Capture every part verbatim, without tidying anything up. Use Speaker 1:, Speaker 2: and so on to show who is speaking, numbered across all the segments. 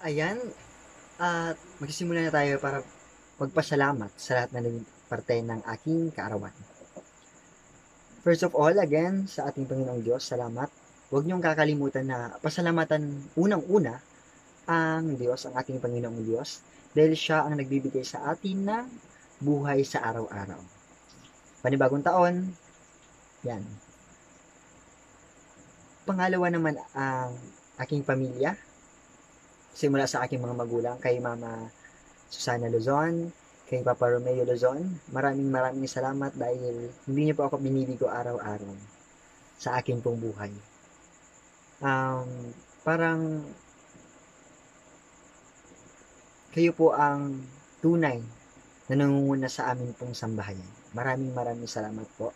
Speaker 1: Ayan, at magsisimula na tayo para magpasalamat sa lahat na naging parte ng aking kaarawan. First of all, again, sa ating Panginoong Diyos, salamat. Huwag niyong kakalimutan na pasalamatan unang-una ang Diyos, ang ating Panginoong Diyos, dahil siya ang nagbibigay sa atin ng buhay sa araw-araw. Panibagong taon, yan. Pangalawa naman ang aking pamilya, simula sa aking mga magulang, kay Mama Susana Luzon, kay Papa Romeo Luzon. Maraming maraming salamat dahil hindi niyo po ako binibigo araw-araw sa akin pong buhay. Um, parang kayo po ang tunay na nangunguna sa amin pong sambahayan. Maraming maraming salamat po.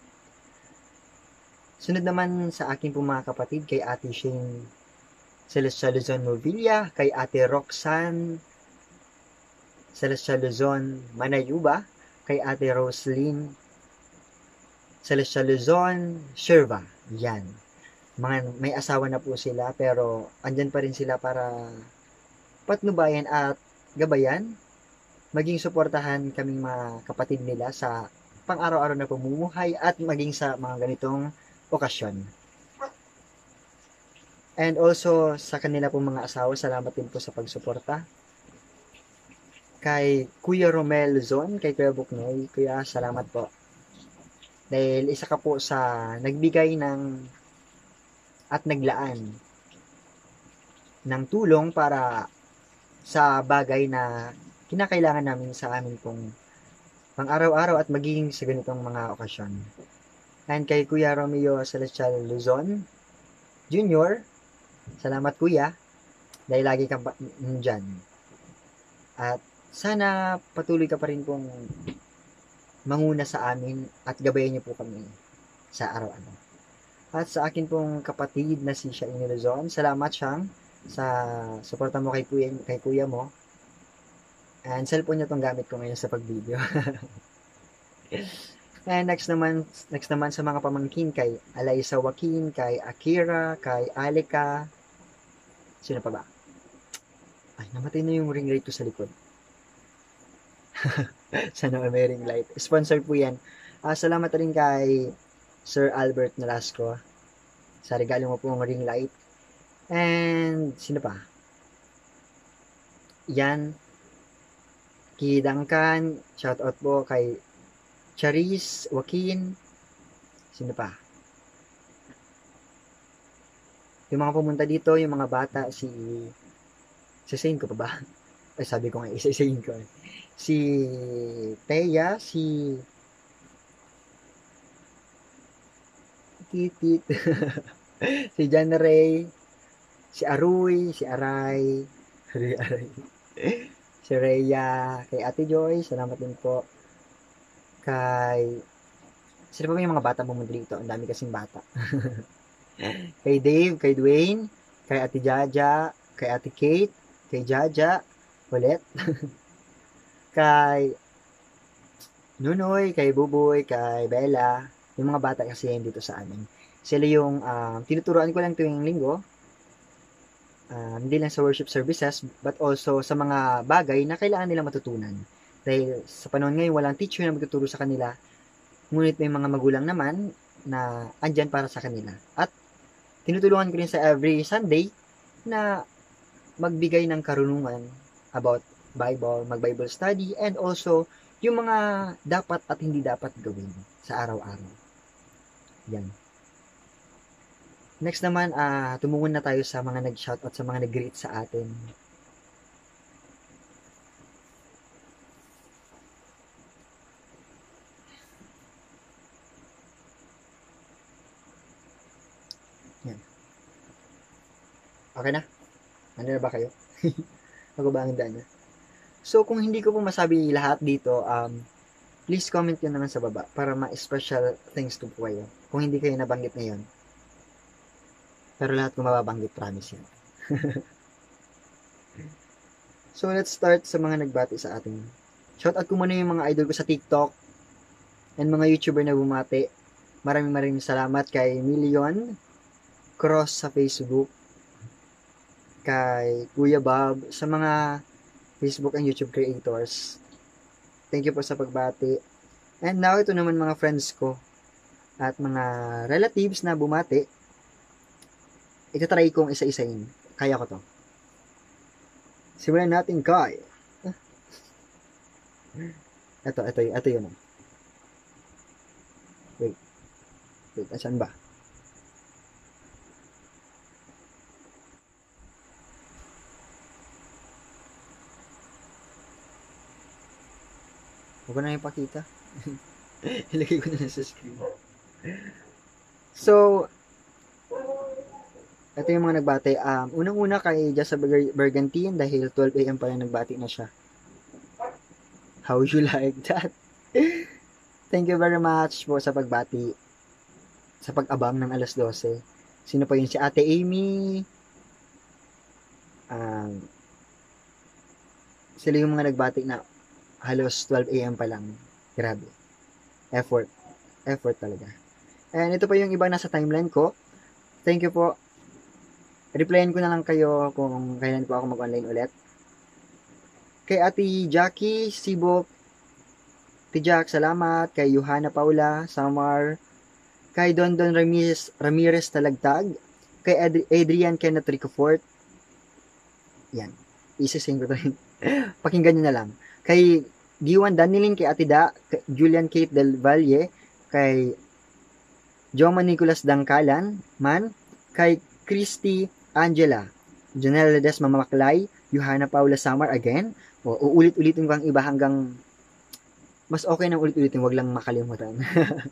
Speaker 1: Sunod naman sa akin pong mga kapatid, kay Ate Shane Celestia Luzon Movilla, kay Ate Roxanne Celestia Luzon Manayuba, kay Ate Roslyn Celestia Luzon Sherva. Yan. Mga, may asawa na po sila pero andyan pa rin sila para patnubayan at gabayan, maging suportahan kaming mga kapatid nila sa pang-araw-araw na pamumuhay at maging sa mga ganitong okasyon. And also sa kanila po mga asawa, salamat din po sa pagsuporta. Kay Kuya Romel Luzon, kay Kuya Buknoy, Kuya, salamat po. Dahil isa ka po sa nagbigay ng at naglaan ng tulong para sa bagay na kinakailangan namin sa amin pong pang-araw-araw at magiging sa ganitong mga okasyon. And kay Kuya Romeo Celestial Luzon Junior, salamat Kuya, dahil lagi kang nandyan. At sana patuloy ka pa rin pong manguna sa amin at gabayan niyo po kami sa araw-araw. At sa akin pong kapatid na si Shaini Luzon, salamat siyang sa suporta mo kay kuya, kay kuya mo. And cellphone niya tong gamit ko ngayon sa pag-video. And next naman, next naman sa mga pamangkin, kay Alaysa Joaquin, kay Akira, kay Alika. Sino pa ba? Ay, namatay na yung ring light ko sa likod. Sana may ring light. Sponsor po yan. Uh, salamat rin kay Sir Albert Nolasco sa regalo mo pong ring light. And sino pa? Yan. Kidangkan. Shout out po kay Charis, Joaquin. Sino pa? Yung mga pumunta dito, yung mga bata, si... Isasayin ko pa ba? Ay, sabi ko nga, isasayin ko. Si Teya, si... Titit. Si John Ray, si Aruy, si Aray, Aray, Aray. Si Rhea, kay Ate Joy, salamat din po. Kay... Sino pa ba yung mga bata pumunta dito? Ang dami kasing bata. Kay Dave, kay Dwayne, kay Ate Jaja, kay Ate Kate, kay Jaja, ulit. Kay Nunoy, kay Buboy, kay Bella, yung mga bata kasi yan dito sa amin. Sila yung uh, tinuturuan ko lang tuwing linggo. Uh, hindi lang sa worship services, but also sa mga bagay na kailangan nila matutunan. Dahil sa panahon ngayon, walang teacher na magtuturo sa kanila. Ngunit may mga magulang naman na andyan para sa kanila. At tinutulungan ko rin sa every Sunday na magbigay ng karunungan about Bible, mag-Bible study, and also yung mga dapat at hindi dapat gawin sa araw-araw. Yan. Next naman, uh, tumungon na tayo sa mga nag-shoutout, sa mga nag-greet sa atin. Yan. Okay na? Ano na ba kayo? Ako ba ang daan na? So, kung hindi ko po masabi lahat dito, um, please comment yun naman sa baba para ma-special things to po kayo. Kung hindi kayo nabanggit ngayon. Pero lahat ko mababanggit, promise yan. So, let's start sa mga nagbati sa atin. Shoutout ko muna yung mga idol ko sa TikTok and mga YouTuber na bumati. Maraming maraming salamat kay Million Cross sa Facebook, kay Kuya Bob, sa mga Facebook and YouTube creators. Thank you po sa pagbati. And now, ito naman mga friends ko at mga relatives na bumati. Itatry kong isa-isain. Kaya ko to. Simulan natin kay... Ito, ito, ito yun. Wait. Wait, asan ba? Huwag ko na yung pakita. Ilagay ko na sa screen. So, ito yung mga nagbati. Um, unang-una kay Jessa Bergantine dahil twelve a m pa lang nagbati na siya. How you like that? Thank you very much po sa pagbati. Sa pag-abang ng alas dose. Sino pa yun? Si Ate Amy. Um, sila yung mga nagbati na halos twelve a m pa lang. Grabe. Effort. Effort talaga. And ito pa yung iba nasa timeline ko. Thank you po. Replyan ko na lang kayo kung kailan po ako mag-online ulit. Kay Ate Jackie Sibok. Ate Jack, salamat. Kay Johanna Paula Samar. Kay Don Don Ramirez, Ramirez Talagtag. Kay Adri Adrian Kenneth Ricofort. Yan. Isising ko to. Pakinggan nyo na lang. Kay Diwan Danilin, kay Ate Da, kay Julian Kate Del Valle, kay Joma Nicolas Dangkalan, man, kay Christy Angela, Janelle Ledesma Mamaklay, Johanna Paula Samar again, o uulit-ulitin ko ang iba hanggang mas okay na ulit-ulitin, wag lang makalimutan.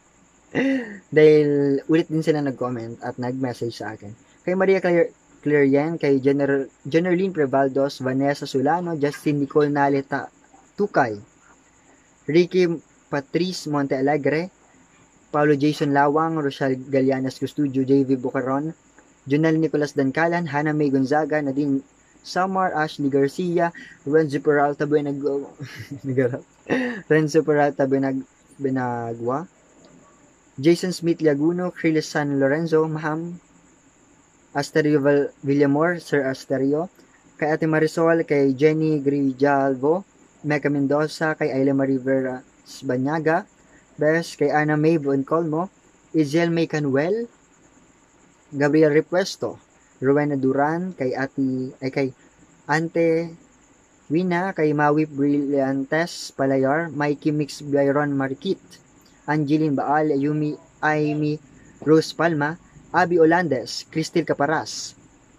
Speaker 1: Dahil ulit din sila nag-comment at nag-message sa akin. Kay Maria Claire Clarian, kay General Generline Prevaldos, Vanessa Solano, Justin Nicole Naleta Tukay, Ricky Patrice Monte Alegre, Paulo Jason Lawang, Rochelle Galianas Custudio, J V Bucaron, Junel Nicolas Dancalan, Hannah May Gonzaga, Nadine Samar, Ashley Garcia, Renzo Peralta Benag Renzo Peralta Benag Benagua, Jason Smith Laguno, Krilis San Lorenzo, Maham Asterio Villamor, Sir Asterio, kay Ate Marisol, kay Jenny Grijalvo, Meca Mendoza, kay Ayla Marie Vera Banyaga, Bes, kay Ana May Buencolmo, Izel May Canuel, Gabriel Repuesto, Rowena Duran, kay Ati, ay kay Ante Wina, kay Mawi Brillantes Palayar, Mikey Mix Byron Marquit, Angeline Baal, Yumi Aimi Rose Palma, Abby Olandes, Cristil Caparas,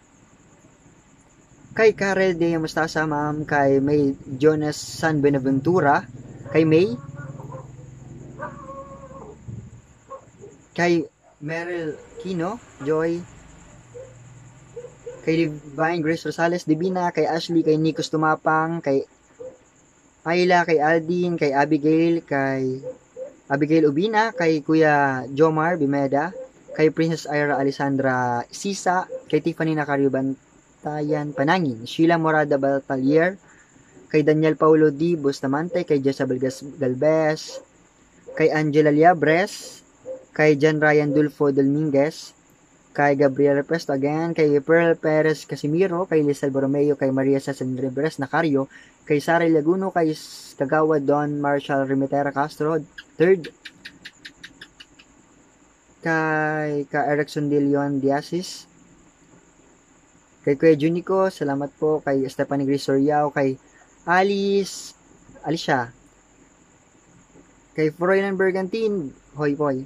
Speaker 1: kay Karel de Mustasa, ma'am, kay May Jonas San Benaventura, kay May, kay Meryl Kino, Joy, kay Divine Grace Rosales Divina, kay Ashley, kay Nikos Tumapang, kay Ayla, kay Aldin, kay Abigail, kay Abigail Ubina, kay Kuya Jomar Bimeda, kay Princess Ira Alessandra Sisa, kay Tiffany Nacario Bantayan Panangin, Sheila Morada Batalier, kay Daniel Paulo D. Bustamante, kay Jezabel Galvez, kay Angela Liabres, kay John Ryan Dulfo Dominguez, kay Gabriel Repuesto again, kay Pearl Perez Casimiro, kay Lizal Borromeo, kay Maria Cesar Rivers Nacario, kay Sara Laguno, kay Kagawa Don Marshall Remitera Castro, third, kay ka Erickson De Leon Diasis, kay Kuya Junico, salamat po, kay Stephanie Grisoriao, kay Alice, Alicia, kay Froilan Bergantin, hoy boy,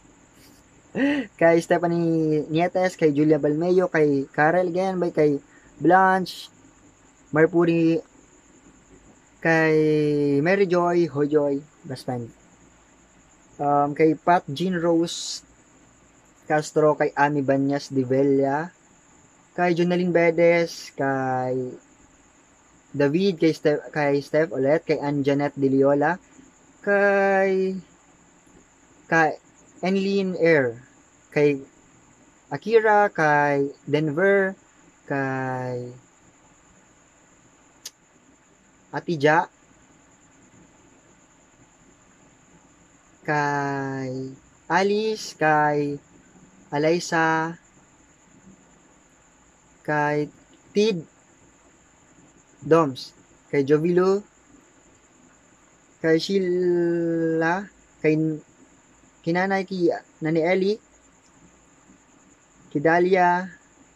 Speaker 1: kay Stephanie Nietes, kay Julia Balmeyo, kay Karel again, by kay Blanche Marpuri, kay Mary Joy, Hoy Joy, best friend, um, kay Pat Jean Rose Castro, kay Ami Banyas de Villa, kay Jonalyn Bedes, kay David, kay Steph, kay Steph ulit, kay Anjanet De Leola, kay kay Enlyn Air, kay Akira, kay Denver, kay Atija, kay Alice, kay Alaysa, kay Tid Doms, kay Jovilo, kay Sheila, kay kinanay ki Nani Eli, kay Dalia,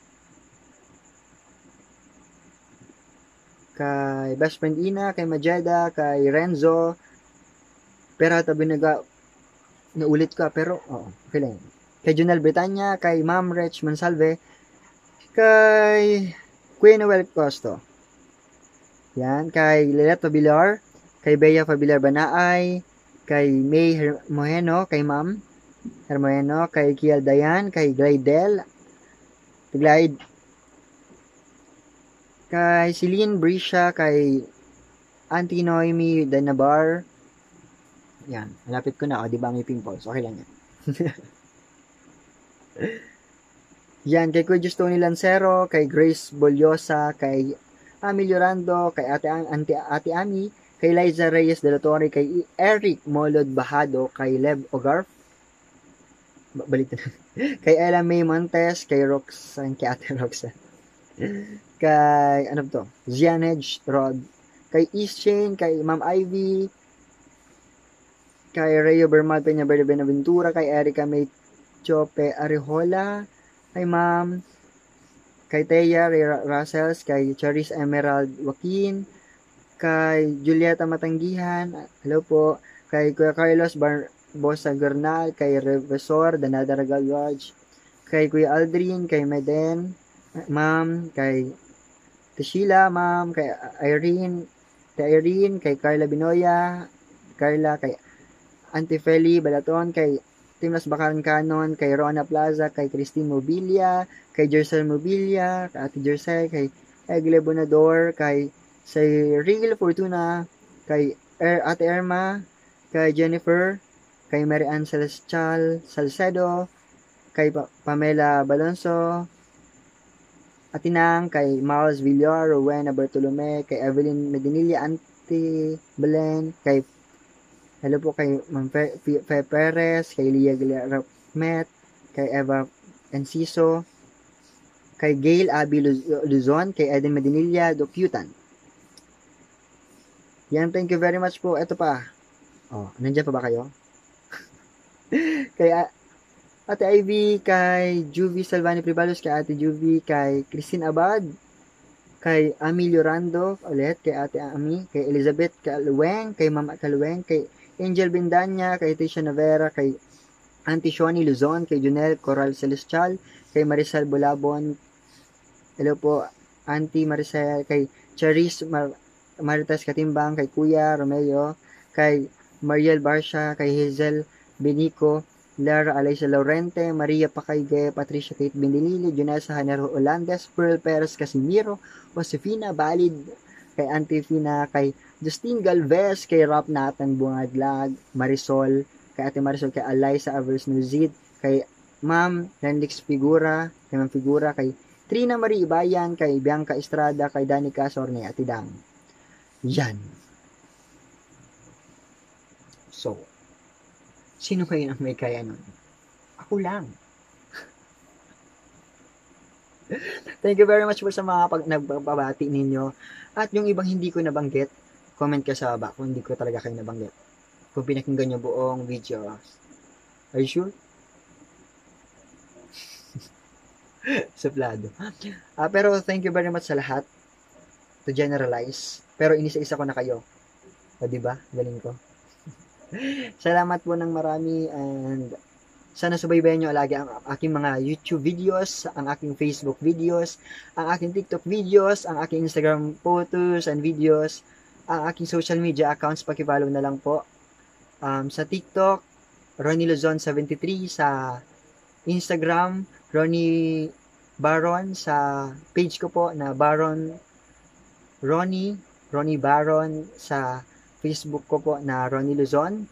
Speaker 1: kay best friend Ina, kay Majeda, kay Renzo, pero tabi naga naulit ka, pero oo, okay lang. Kay Junel Britanya, kay Ma'am Rich Mansalve, kay Queen Noel Costo. Yan, kay Lilet Fabilar, kay Bea Fabilar Banaay, kay May Hermoheno, kay Ma'am Hermoheno, kay Kiel Dayan, kay Glidel, Glide, kay Celine Brisha, kay Auntie Noemi Danabar. Yan, malapit ko na, o, di ba may pimples? Okay lang yan. Yan, kay Kuya Tony Lancero, kay Grace Bolyosa, kay Ami Llorando, kay Ate, Ate, Ate Ami, kay Liza Reyes de la Torre, kay Eric Molod Bahado, kay Lev Ogarf, balik na, kay Ella May Montes, kay Roxanne, kay Ate Roxanne, kay, ano to, Zianage Rod, kay East Chain, kay Ma'am Ivy, kay Rayo Bermal Peña Verde Benaventura, kay Erica May Chope Arejola, kay Ma'am, kay Teya Ray Russells, kay Charis Emerald Joaquin, kay Julieta Matanggihan, hello po, kay Kuya Carlos Barbosa Gernal, kay Revesor Danadaragal Lodge, kay Kuya Aldrin, kay Meden, Ma'am, kay Tishila, Ma'am, kay Irene, kay Irene, kay Carla Binoya, Carla, kay Auntie Feli Balaton, kay Timlas Bakaran Canon, kay Rona Plaza, kay Christine Mobilia, kay Jercel Mobilia, kay Ate Jercel, kay Egle Bonador, kay Cyril Fortuna, kay er, Ate Irma, kay Jennifer, kay Mary Ann Celestial Salcedo, kay pa Pamela Balonso, Atinang, kay Miles Villar, Rowena Bartolome, kay Evelyn Medinilla, Auntie Belen, kay hello po kay Ma'am Fe, Fe Perez, kay Lia Met, kay Eva Enciso, kay Gail Abby Luzon, kay Eden Medinilla, Docutan. Yan, thank you very much po. Ito pa. Oh, nandiyan pa ba kayo? Kay Ate Ivy, kay Juvie Salvani Pribalos, kay Ate Juvie, kay Christine Abad, kay Ami Llorando, ulit, kay Ate Ami, kay Elizabeth Kaluweng, kay Mama Kaluweng, kay Angel Bindanya, kay Tisha Navera, kay Auntie Shoni Luzon, kay Junel Coral Celestial, kay Maricel Bulabon, hello po, Auntie Maricel, kay Charis Mar Maritas Katimbang, kay Kuya Romeo, kay Mariel Barsha, kay Hazel Benico, Lara Alaysa Laurente, Maria Pacaygue, Patricia Kate Bindilili, Junesa Hanero Olandes, Pearl Perez Casimiro, Josefina Balid, kay Auntie Fina, kay Justine Galvez, kay Rap Nathan Bungadlag, Marisol, kay Ate Marisol, kay Alaysa Avers Nuzid, kay Ma'am Rendix Figura, kay Ma'am Figura, kay Trina Marie Ibayan, kay Bianca Estrada, kay Danica Sorne, Ate Dang. Yan. So, sino kayo ang may kaya nun? Ako lang. Thank you very much po sa mga pag nagbabati ninyo. At yung ibang hindi ko nabanggit, comment ka sa baba kung hindi ko talaga kayo nabanggit. Kung pinakinggan nyo buong video. Are you sure? Suplado. Uh, pero thank you very much sa lahat. To generalize. Pero inisa-isa ko na kayo. O diba? Galing ko. Salamat po ng marami and sana subaybayan nyo lagi ang aking mga YouTube videos, ang aking Facebook videos, ang aking TikTok videos, ang aking Instagram photos and videos, ang aking social media accounts, pakipollow na lang po. Um, sa TikTok, Ronnie Luzon seventy-three, sa Instagram, Ronnie Baron, sa page ko po na Baron Ronnie, Ronnie Baron, sa Facebook ko po na Ronnie Luzon.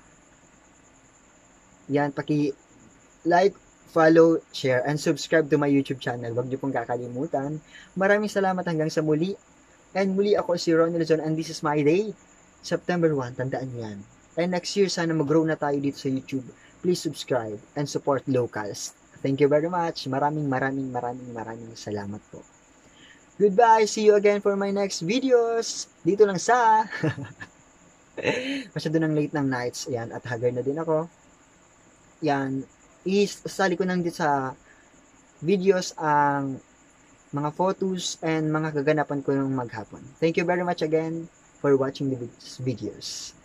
Speaker 1: Yan, paki like, follow, share, and subscribe to my YouTube channel. Huwag niyo pong kakalimutan. Maraming salamat hanggang sa muli. And muli ako si Ronnie Luzon and this is my day. September first, tandaan yan. And next year, sana mag-grow na tayo dito sa YouTube. Please subscribe and support locals. Thank you very much. Maraming maraming maraming maraming salamat po. Goodbye, see you again for my next videos. Dito lang sa... Masyado ng late ng nights. Yan, at haggard na din ako. Yan, isasali ko nang dito sa videos ang mga photos and mga kaganapan ko ng maghapon. Thank you very much again for watching the videos.